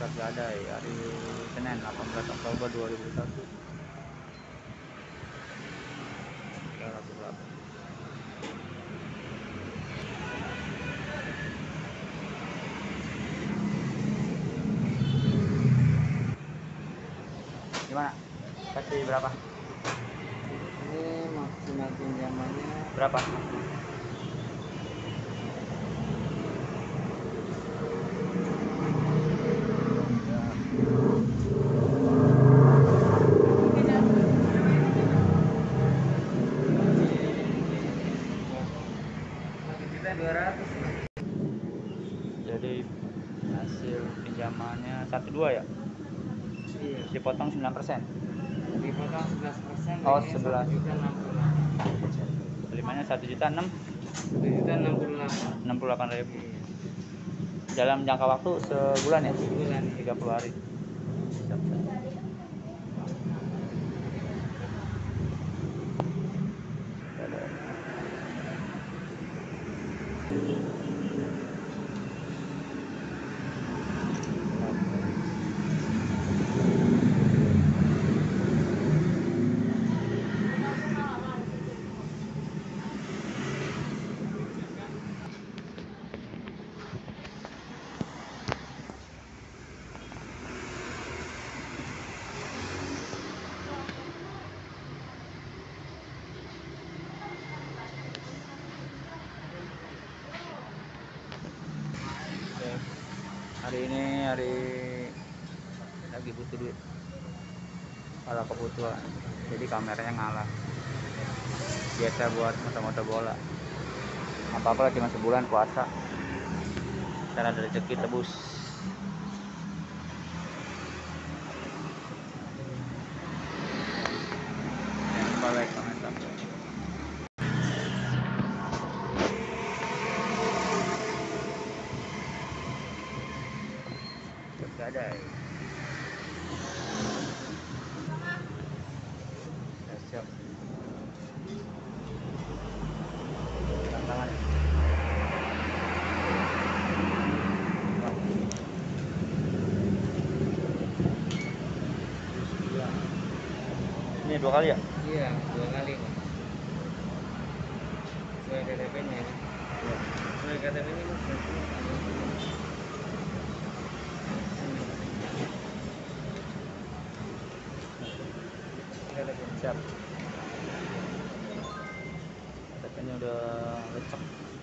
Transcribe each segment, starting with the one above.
Pusat Gadai hari Senin 18 Oktober 2001. Gimana? Kasih berapa? Ini maksimal pinjamannya Berapa? Rp1.200.000. Jadi hasil pinjamannya 12 ya? Iya. Dipotong 9%. Dipotong 11%. Oh, ini 11. 1.068. Terimanya 1.668.000. Iya. Dalam jangka waktu sebulan ya? Sebulan. 30 hari. Siap. Hari ini lagi butuh duit, kalau kebutuhan, jadi kameranya ngalah. Biasa buat moto-moto bola, apa-apa cuma sebulan puasa, cara ada rezeki tebus. Jangan lupa like, comment, subscribe. Gadai. Siap. Tangan. Ini 2 kali ya? Iya, 2 kali Pak. Sesuai KTP-nya ya. Sesuai KTP-nya Mas. Siap. KTP-nya udah lecek.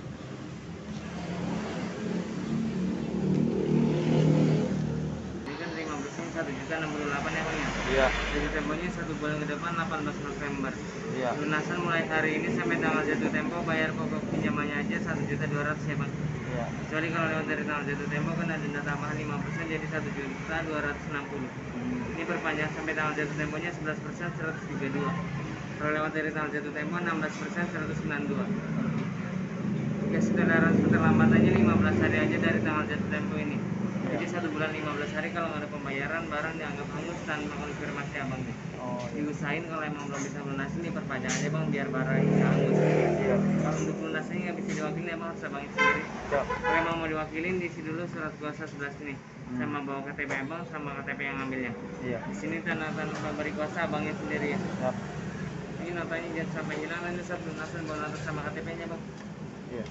Ini kan 15-nya 1.068 ya Bang ya? Iya. Jadi temponya 1 bulan ke depan 18 November. Iya. Lunasan mulai hari ini sampai tanggal jatuh tempo, bayar pokok pinjamannya aja 1.200.000 ya Bang. Iya. Kecuali kalau lewat dari tanggal jatuh tempo kan ada denda tambahan 5% jadi 1.260.000. Ini perpanjang sampai tanggal jatuh temponya 11% 132. Kalau lewat dari tanggal jatuh tempo 16% 192. Ya saudara keterlambatannya 15 hari aja dari tanggal jatuh tempo ini. Jadi 1 bulan 15 hari kalau nggak ada pembayaran barang dianggap hangus tanpa konfirmasi abang deh. Oh, iya. Diusahain kalau emang belum bisa lunasin diperpanjang aja bang biar barang bisa hangus. Iya. Kalau untuk lunasnya nggak bisa diwakili abang harus abangin sendiri. Siap. Kalau emang mau diwakilin diisi dulu surat kuasa sebelah sini sama bawa KTP abang sama KTP yang ngambilnya. Iya. Di sini tanda pemberi kuasa abangnya sendiri ya. Siap. Ini notanya jangan sampai hilang nanti saat lunasan bawa nota sama KTP-nya bang. Iya.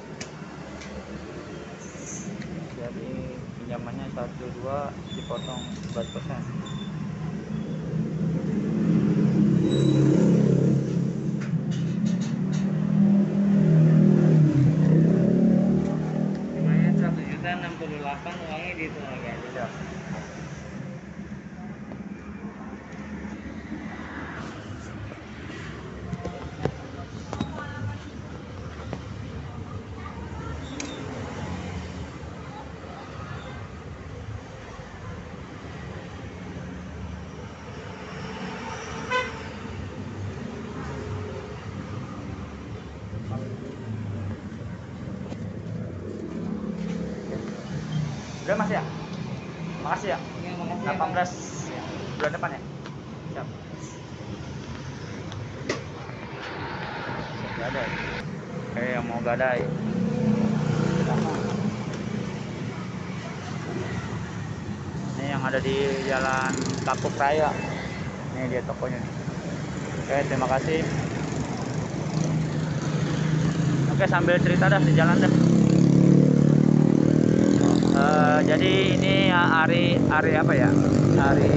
Jadi pinjamannya 12 dipotong 11%. Lumayan 1.068 uangnya dihitung lagi aja. Siap. Udah Mas ya? Makasih ya. Ya, makasih 18 bulan depan ya? Siap. Gadai. Yang mau gadai. ada di Jalan Kapuk Raya. Ini dia tokonya nih. Oke, terima kasih. Oke, sambil cerita dah di jalan dah. Jadi ini hari apa ya? Hari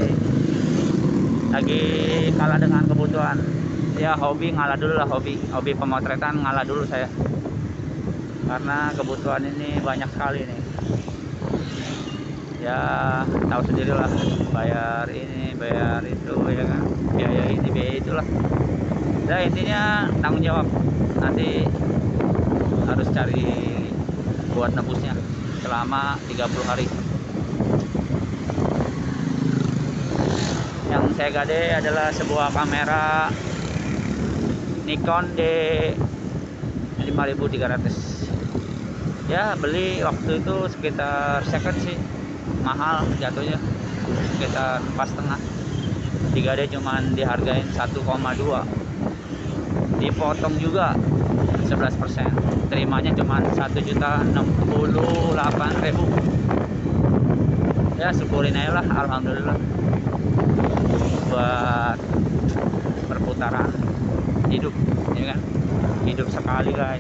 lagi kalah dengan kebutuhan. Ya hobi ngalah dulu lah, hobi pemotretan ngalah dulu saya. Karena kebutuhan ini banyak sekali nih. Ya tahu sendirilah, bayar ini bayar itu ya kan, biaya ini biaya itulah. Ya intinya tanggung jawab, nanti harus cari buat nebusnya selama 30 hari. Yang saya gade adalah sebuah kamera Nikon D5300. Ya beli waktu itu sekitar second sih, mahal jatuhnya, sekitar 4,5. 3D cuman dihargain 1,2, dipotong juga 11%, terimanya cuman 1.068.000. Ya syukurin aja lah, alhamdulillah, buat perputaran hidup, ya kan, hidup sekali guys.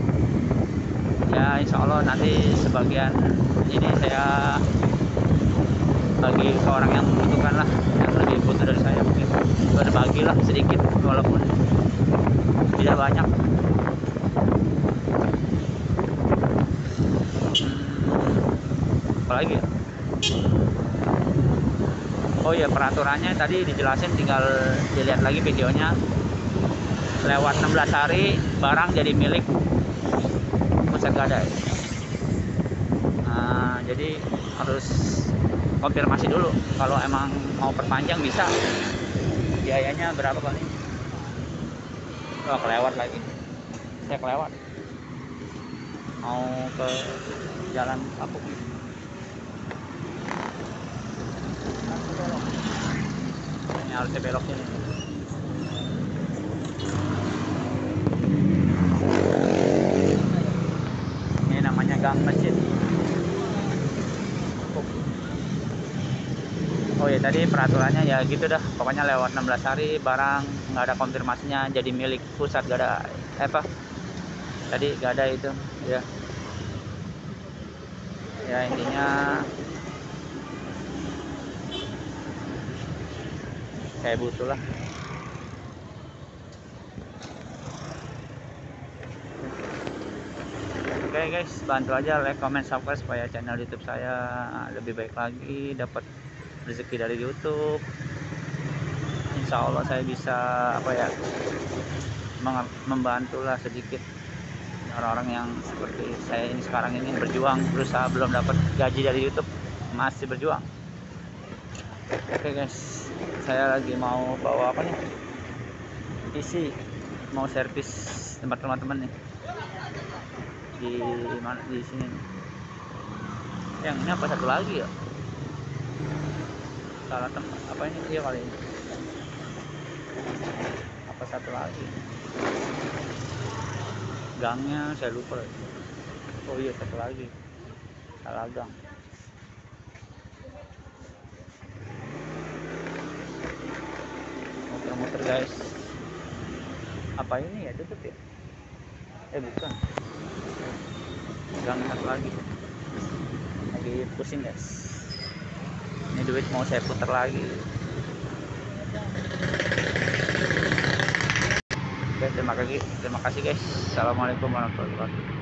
Ya insya Allah nanti sebagian ini saya bagi ke orang yang membutuhkan lah, yang lebih butuh dari saya, mungkin berbagi lah sedikit walaupun tidak banyak. Apalagi ya? Oh iya, peraturannya tadi dijelasin, tinggal dilihat lagi videonya. Lewat 16 hari barang jadi milik pusat gadai. Nah, jadi harus konfirmasi dulu kalau emang mau perpanjang bisa. Biayanya berapa kali? Oh, kelewat lagi. Saya kelewat. Mau ke Jalan Kapuk. Ini harusnya belok sini. Ini namanya gang masjid. Oh ya, tadi peraturannya ya gitu dah, pokoknya lewat 16 hari barang nggak ada konfirmasinya jadi milik pusat gadai. Apa tadi gadai itu ya. Ya intinya saya butuh lah. Oke guys, bantu aja like, comment, subscribe supaya channel YouTube saya lebih baik lagi, dapat rezeki dari YouTube. Insya Allah saya bisa apa ya, membantulah sedikit orang-orang yang seperti saya ini sekarang ini berjuang, berusaha, belum dapat gaji dari YouTube, masih berjuang. Oke guys, saya lagi mau bawa apa nih, PC, mau servis tempat teman-teman nih di mana, di sini nih. Yang ini apa satu lagi ya, salah tempat apa ini dia kali ini, apa satu lagi gangnya saya lupa. Oh iya, satu lagi salah gang. Muter-muter guys. Apa ini ya, tutup ya? Bukan, gang satu lagi pusing guys. Ini duit mau saya putar lagi. Oke, terima kasih guys. Assalamualaikum warahmatullahi wabarakatuh.